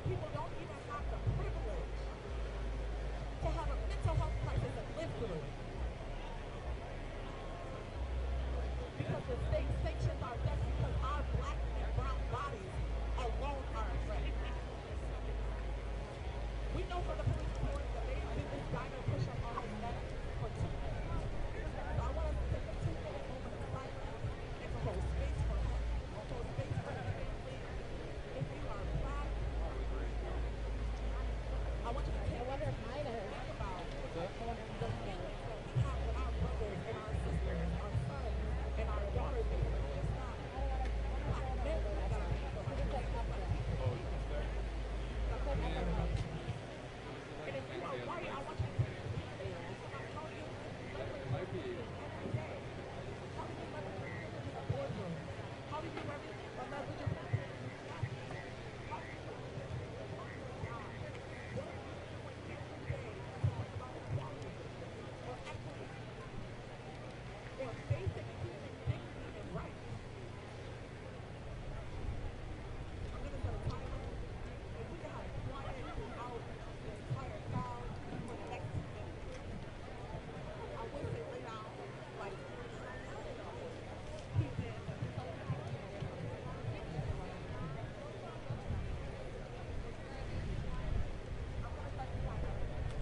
People don't even have the privilege to have a mental health crisis and live through it. Because the state sanctions our death because our black and brown bodies alone are at risk. We know from the police reports that they did this diner push up on his neck for 2 minutes. So I want us to take a 2-minute moment of silence and to hold space for him, hold space for his family. If you are black, I want you to take think about the feelings that we have with our brothers and our sisters, our sons and our daughters, because it's just not black men that are handled like this. It's black people that are handled like this. And if you are white, I want you to take a deep breath. Think about how you leverage privilege every day. How do you leverage your privilege in a boardroom? How do you leverage your privilege in your classes? How do you leverage your privilege on your job? What are you doing every day to bring about equality or equity or basic human dignity and rights? I'm going to set a timer. If we can have quiet throughout the entire crowd for the next 2 minutes. I would say lay down, like, keep in I'm going to start the timer.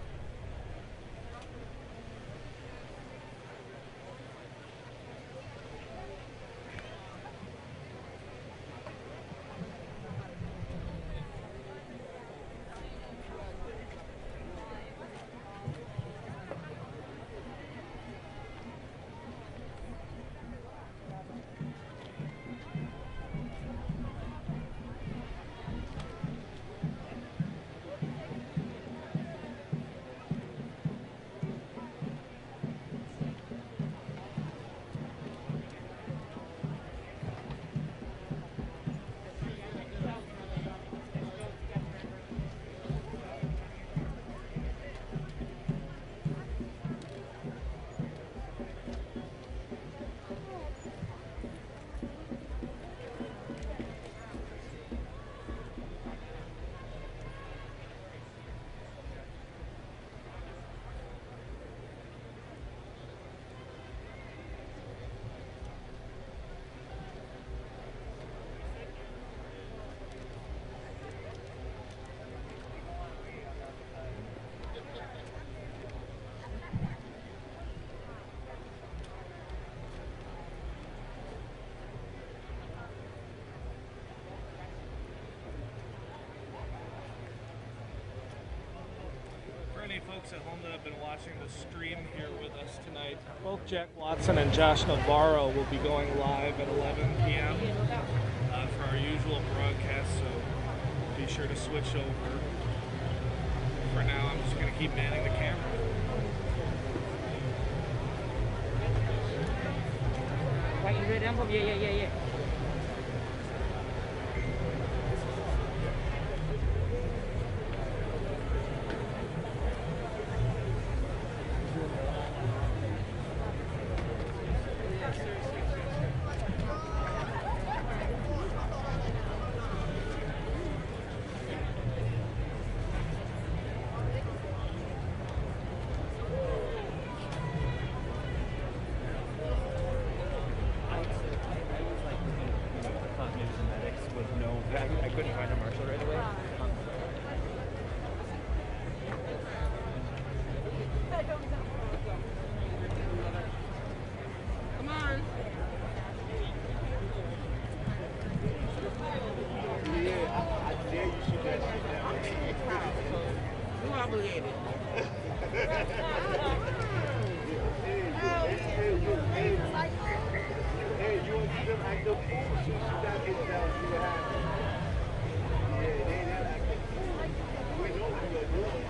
For any folks at home that have been watching the stream here with us tonight, both Jack Watson and Josh Navarro will be going live at 11 p.m. For our usual broadcast, so be sure to switch over. For now, I'm just going to keep manning the camera. Quay in rhythm không? Yeah. I couldn't find a marshal right away. Come on. Yeah, I dare you shoot that shit down. You're obligated. Hey, you want to see them act up fool? Shoot that bitch down, see what happens. Yeah, they acting fool. We know what you're doing.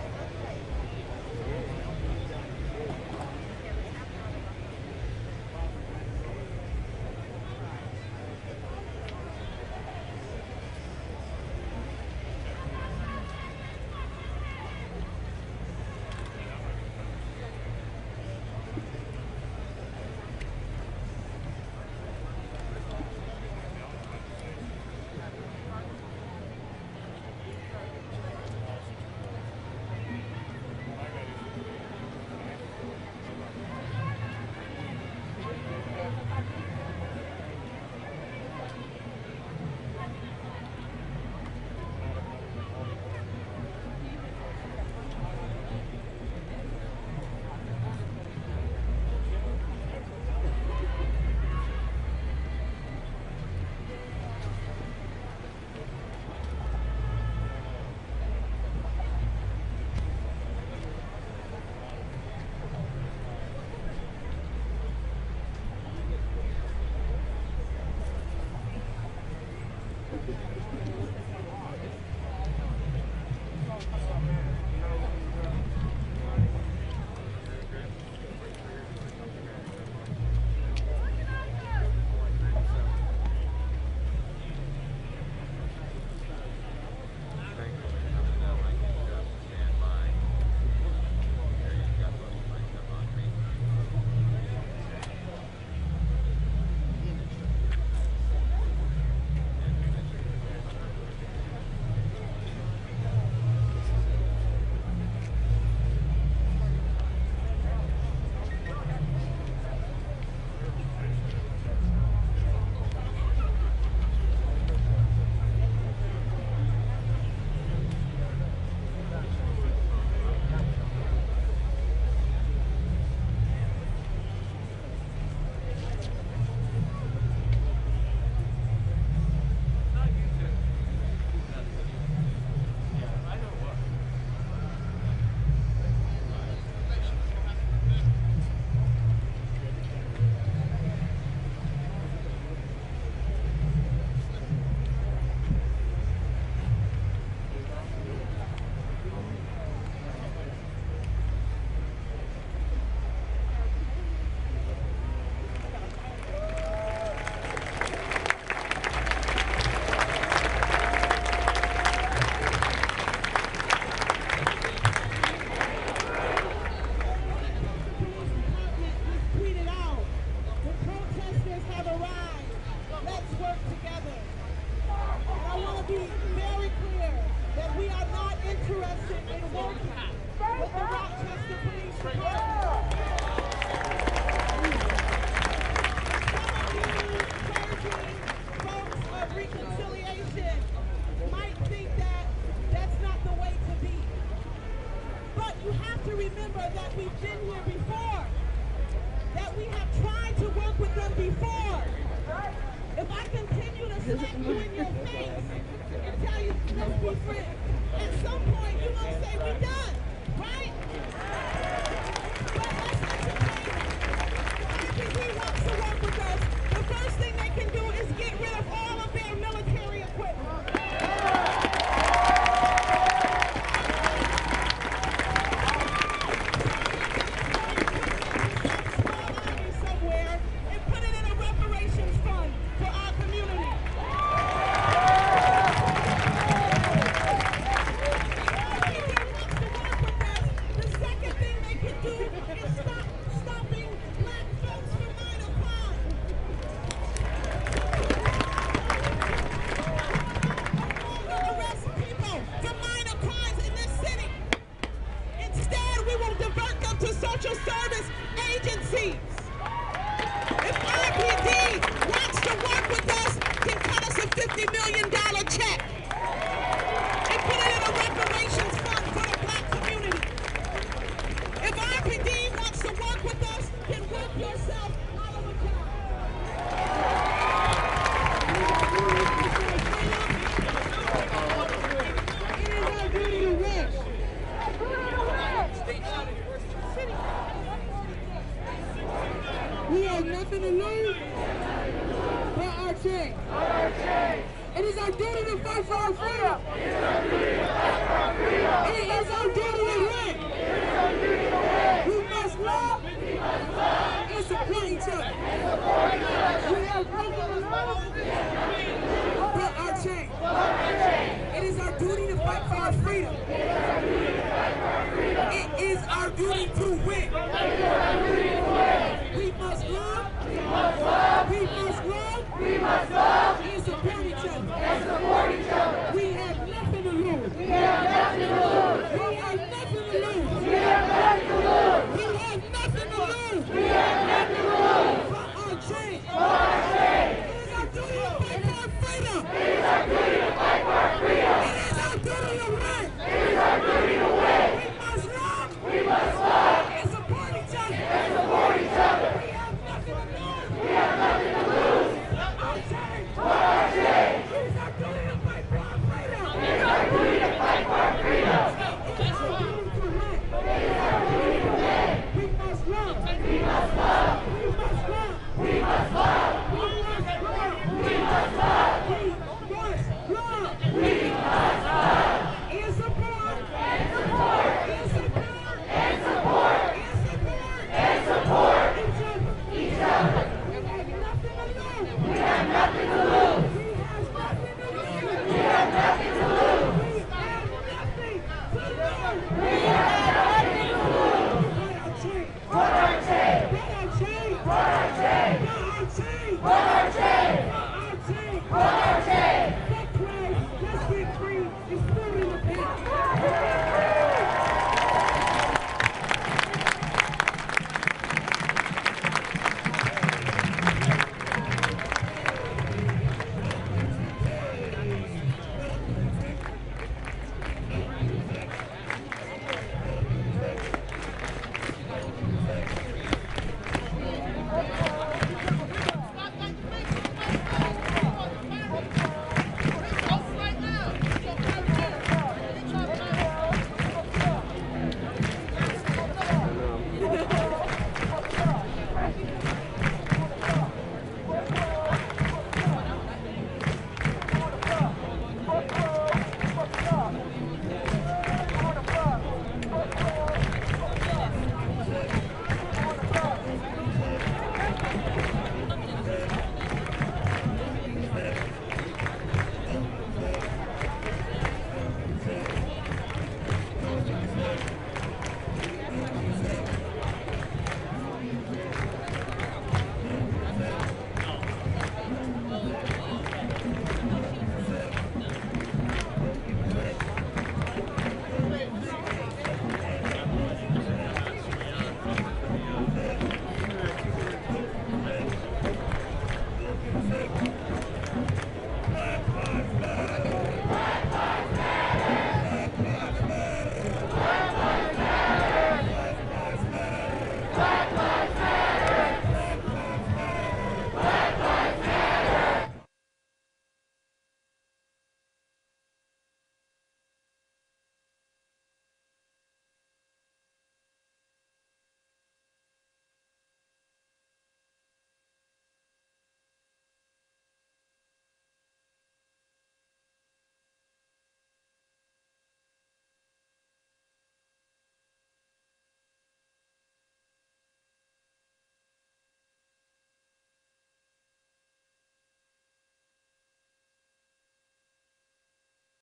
we've been here before, that we have tried to work with them before. If I continue to slap you in your face and tell you, let's be friends, at some point you're going to say, we done, right? But let's entertain it. If he wants to work with us, the first thing they can do is get rid of all of their military equipment. Somewhere and put it in a reparations fund for our community. The second thing they can do is stop stopping black folks from minor crime. Arrest people for minor crimes in this city. Instead, we will divert them to social service agencies. If RPD wants to work with us, can cut us a $50 million check and put it in a reparations fund for the black community. If RPD wants to work with us, then work yourself out of a job. It is our duty to win. We have nothing to lose but our change. It is our duty to fight for our freedom. It is our duty to win. We must love and support each other. We have broken the laws but our change. It is our duty to fight for our freedom. It is our duty to win. We must love. We must love. We must love.